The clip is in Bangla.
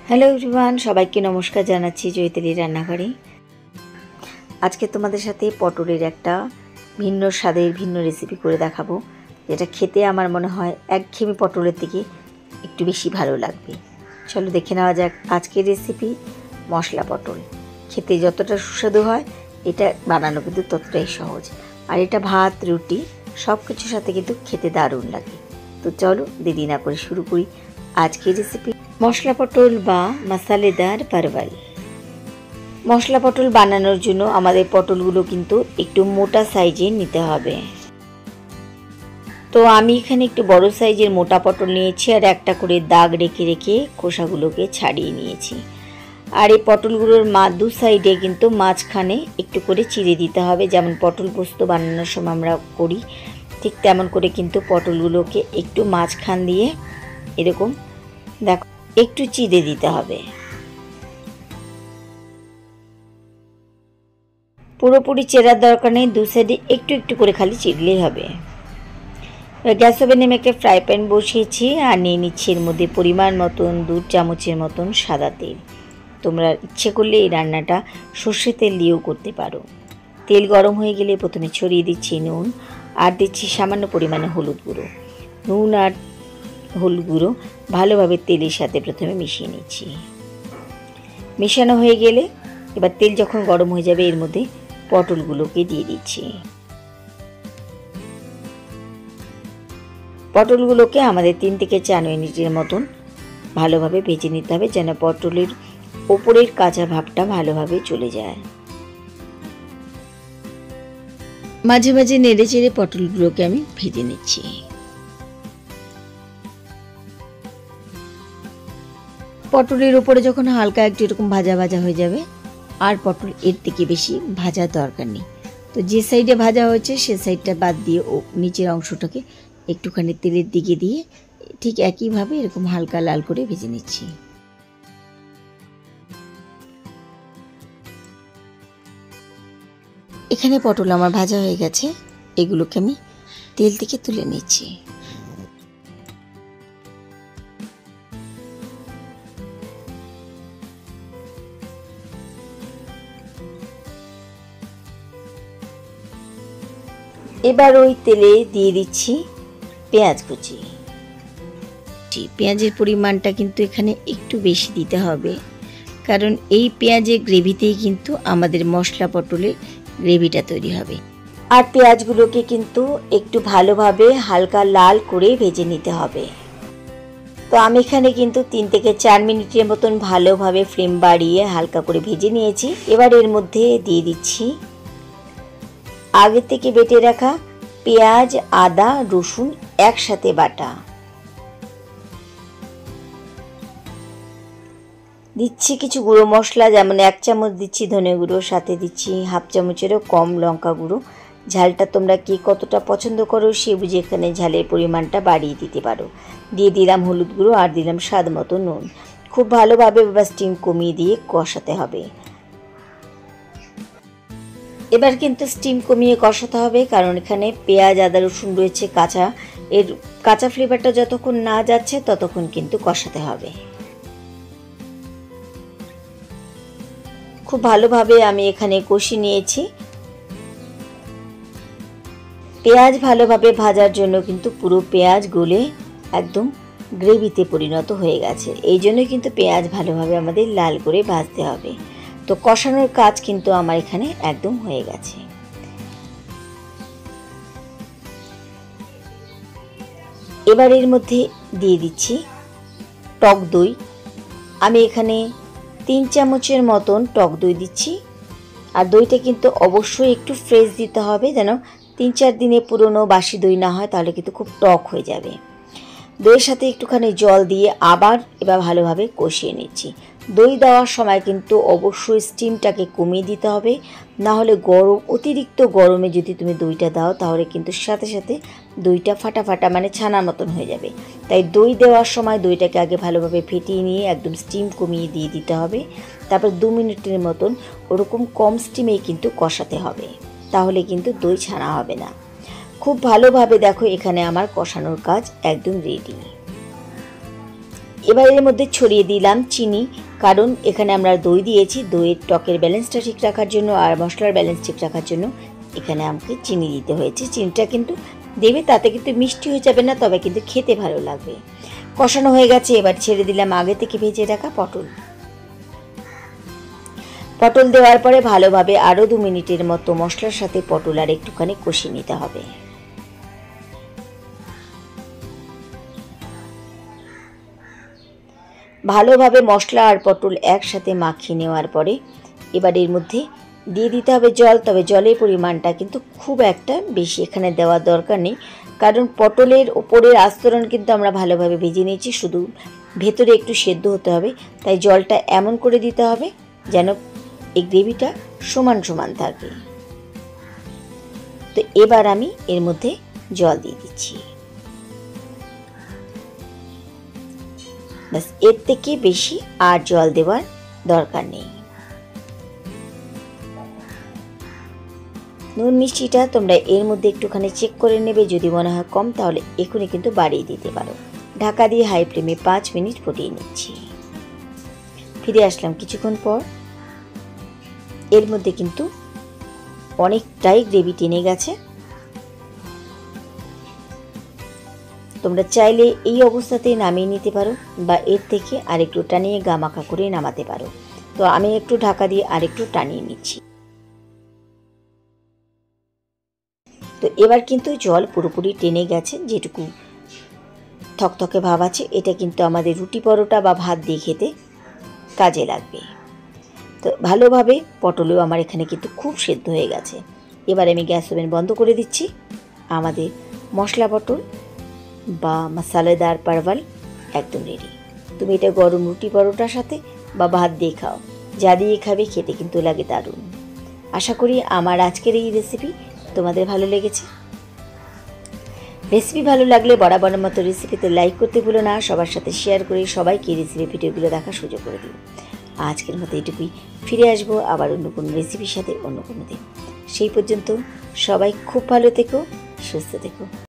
হ্যালো এভরিওয়ান, সবাইকে নমস্কার জানাচ্ছি চৈতালি রান্নাঘরে। আজকে তোমাদের সাথে পটলের একটা ভিন্ন স্বাদের ভিন্ন রেসিপি করে দেখাবো, যেটা খেতে আমার মনে হয় একঘেয়েমি পটলের থেকে একটু বেশি ভালো লাগবে। চলো দেখে নেওয়া যাক আজকের রেসিপি। মশলা পটল খেতে যতটা সুস্বাদু হয়, এটা বানানো কিন্তু ততটাই সহজ। আর এটা ভাত, রুটি সব কিছুর সাথে কিন্তু খেতে দারুণ লাগে। তো চলো দেরি না করে শুরু করি আজকের রেসিপি, মশলা পটল বা মশালেদার পারওয়াল। মশলা পটল বানানোর জন্য আমাদের পটলগুলো কিন্তু একটু মোটা সাইজের নিতে হবে। তো আমি এখানে একটু বড় সাইজের মোটা পটল নিয়েছি, আর একটা করে দাগ রেখে রেখে খোসাগুলোকে ছাড়িয়ে নিয়েছি। আর এই পটলগুলোর দু সাইডে কিন্তু মাঝখানে একটু করে চিড়ে দিতে হবে, যেমন পটল পোস্ত বানানোর সময় আমরা করি ঠিক তেমন করে কিন্তু পটলগুলোকে একটু মাঝখান দিয়ে এরকম দেখো একটু চিড়ে দিতে হবে। পুরোপুরি চেরার দরকার নেই, দু সাইডে একটু একটু করে খালি চিড়লেই হবে। গ্যাস ওভেনে আমি একটা ফ্রাই প্যান বসিয়েছি আর নিয়ে নিচ্ছি এর মধ্যে পরিমাণ মতন 2 চামচের মতন সাদা তেল। তোমরা ইচ্ছে করলে এই রান্নাটা সর্ষে তেল দিয়েও করতে পারো। তেল গরম হয়ে গেলে প্রথমে ছড়িয়ে দিচ্ছি নুন, আর দিচ্ছি সামান্য পরিমাণে হলুদ গুঁড়ো। নুন আর হলুদ গুঁড়ো ভালোভাবে তেলের সাথে প্রথমে মিশিয়ে নিচ্ছি। মেশানো হয়ে গেলে এবার তেল যখন গরম হয়ে যাবে, এর মধ্যে পটলগুলোকে দিয়ে দিচ্ছি। পটলগুলোকে আমাদের 3 থেকে 4 মিনিটের মতন ভালোভাবে ভেজে নিতে হবে, যেন পটলের ওপরের কাঁচা ভাবটা ভালোভাবে চলে যায়। মাঝে মাঝে নেড়ে চেড়ে পটলগুলোকে আমি ভেজে নিচ্ছি। পটলের উপরে যখন হালকা একটু এরকম ভাজা ভাজা হয়ে যাবে, আর পটল এর থেকে বেশি ভাজার দরকার নেই। তো যে সাইডে ভাজা হয়েছে সে সাইডটা বাদ দিয়ে নিচের অংশটাকে একটুখানি তেলের দিকে দিয়ে ঠিক একইভাবে এরকম হালকা লাল করে ভেজে নিচ্ছি। এখানে পটল আমার ভাজা হয়ে গেছে, এগুলোকে আমি তেল থেকে তুলে নিচ্ছি। এবার ওই তেলে দিয়ে দিচ্ছি পেঁয়াজ কুচি। পেঁয়াজের পরিমাণটা কিন্তু এখানে একটু বেশি দিতে হবে, কারণ এই পেঁয়াজের গ্রেভিতেই কিন্তু আমাদের মশলা পটলের গ্রেভিটা তৈরি হবে। আর পেঁয়াজগুলোকে কিন্তু একটু ভালোভাবে হালকা লাল করে ভেজে নিতে হবে। তো আমি এখানে কিন্তু 3 থেকে 4 মিনিটের মতন ভালোভাবে ফ্লেম বাড়িয়ে হালকা করে ভেজে নিয়েছি। এবার এর মধ্যে দিয়ে দিচ্ছি আগে থেকে বেটে রাখা পেঁয়াজ, আদা, রসুন একসাথে বাটা। দিচ্ছি কিছু গুঁড়ো মশলা, যেমন 1 চামচ দিচ্ছি ধনে গুঁড়ো, সাথে দিচ্ছি হাফ চামচেরও কম লঙ্কা গুঁড়ো। ঝালটা তোমরা কে কতটা পছন্দ করো সে বুঝে এখানে ঝালের পরিমাণটা বাড়িয়ে দিতে পারো। দিয়ে দিলাম হলুদ গুঁড়ো আর দিলাম স্বাদ মতো নুন। খুব ভালোভাবে এবার স্টিম কমিয়ে দিয়ে কষাতে হবে। এবার কিন্তু স্টিম কমিয়ে কষাতে হবে, কারণ এখানে পেঁয়াজ, আদা, রসুন রয়েছে কাঁচা, এর কাঁচা ফ্লেভারটা যতক্ষণ না যাচ্ছে ততক্ষণ কিন্তু কষাতে হবে। খুব ভালোভাবে আমি এখানে কষিয়ে নিয়েছি। পেঁয়াজ ভালোভাবে ভাজার জন্য কিন্তু পুরো পেঁয়াজ গলে একদম গ্রেভিতে পরিণত হয়ে গেছে, এই জন্য কিন্তু পেঁয়াজ ভালোভাবে আমাদের লাল করে ভাজতে হবে। তো কষানোর কাজ কিন্তু আমার এখানে একদম হয়ে গেছে। এবার এর মধ্যে দিয়ে দিচ্ছি টক দই। আমি এখানে 3 চামচের মতন টক দই দিচ্ছি। আর দইটা কিন্তু অবশ্যই একটু ফ্রেশ দিতে হবে, যেন 3-4 দিনে পুরনো বাসি দই না হয়, তাহলে কিন্তু খুব টক হয়ে যাবে। দইয়ের সাথে একটুখানি জল দিয়ে আবার এবার ভালোভাবে কষিয়ে নিচ্ছি। দই দেওয়ার সময় কিন্তু অবশ্যই স্টিমটাকে কমিয়ে দিতে হবে, না হলে অতিরিক্ত গরমে যদি তুমি দইটা দাও তাহলে কিন্তু সাথে সাথে দইটা ফাটা ফাটা মানে ছানার মতন হয়ে যাবে। তাই দই দেওয়ার সময় দইটাকে আগে ভালোভাবে ফেটিয়ে নিয়ে একদম স্টিম কমিয়ে দিয়ে দিতে হবে। তারপর 2 মিনিটের মতন ওরকম কম স্টিমেই কিন্তু কষাতে হবে, তাহলে কিন্তু দই ছানা হবে না। খুব ভালোভাবে দেখো এখানে আমার কষানোর কাজ একদম রেডি। এবার এর মধ্যে ছড়িয়ে দিলাম চিনি, কারণ এখানে আমরা দই দিয়েছি। দইয়ের টকের ব্যালেন্সটা ঠিক রাখার জন্য আর মশলার ব্যালেন্স ঠিক রাখার জন্য এখানে আমাকে চিনি দিতে হয়েছে। চিনিটা কিন্তু দেবে, তাতে কিন্তু মিষ্টি হয়ে যাবে না, তবে কিন্তু খেতে ভালো লাগবে। কষানো হয়ে গেছে, এবার ছেড়ে দিলাম আগে থেকে ভেজে রাখা পটল। পটল দেওয়ার পরে ভালোভাবে আরও 2 মিনিটের মতো মশলার সাথে পটল আর একটুখানি কষিয়ে নিতে হবে। ভালোভাবে মশলা আর পটল একসাথে মাখিয়ে নেওয়ার পরে এবার এর মধ্যে দিয়ে দিতে হবে জল। তবে জলের পরিমাণটা কিন্তু খুব একটা বেশি এখানে দেওয়ার দরকার নেই, কারণ পটলের ওপরের আস্তরণ কিন্তু আমরা ভালোভাবে ভেজে নিয়েছি, শুধু ভেতরে একটু সেদ্ধ হতে হবে। তাই জলটা এমন করে দিতে হবে যেন এই গ্রেভিটা সমান সমান থাকে। তো এবার আমি এর মধ্যে জল দিয়ে দিচ্ছি। বাস, এর থেকে বেশি আর জল দেওয়ার দরকার নেই। নুন মিষ্টিটা তোমরা এর মধ্যে একটুখানি চেক করে নেবে, যদি মনে হয় কম তাহলে এখনই কিন্তু বাড়িয়ে দিতে পারো। ঢাকা দিয়ে হাই ফ্লেমে 5 মিনিট ফুটিয়ে নিচ্ছি। ফিরে আসলাম কিছুক্ষণ পর। এর মধ্যে কিন্তু অনেকটাই গ্রেভি টেনে গেছে। তোমরা চাইলে এই অবস্থাতেই নামিয়ে নিতে পারো বা এর থেকে আরেকটু টানিয়ে গামাখা করে নামাতে পারো। তো আমি একটু ঢাকা দিয়ে আরেকটু টানিয়ে নিচ্ছি। তো এবার কিন্তু জল পুরোপুরি টেনে গেছে, যেটুকু থকথকে ভাব আছে এটা কিন্তু আমাদের রুটি পরোটা বা ভাত দিয়ে খেতে কাজে লাগবে। তো ভালোভাবে পটলেও আমার এখানে কিন্তু খুব সেদ্ধ হয়ে গেছে। এবার আমি গ্যাস ওভেন বন্ধ করে দিচ্ছি। আমাদের মশলা পটল বা মশালাদার পারওয়াল একদম রেডি। তুমি এটা গরম রুটি পরোটার সাথে বা ভাত দিয়ে খাও, যা দিয়ে খাবে খেতে কিন্তু লাগে দারুণ। আশা করি আমার আজকের এই রেসিপি তোমাদের ভালো লেগেছে। রেসিপি ভালো লাগলে বরাবরের মতো রেসিপিতে লাইক করতে ভুলো না, সবার সাথে শেয়ার করে সবাইকে রেসিপি ভিডিওগুলো দেখার সুযোগ করে দিও। আজকের মতো এইটুকুই, ফিরে আসবো আবার অন্য কোনো রেসিপির সাথে অন্য কোনো দিন। সেই পর্যন্ত সবাই খুব ভালো থেকো, সুস্থ থেকো।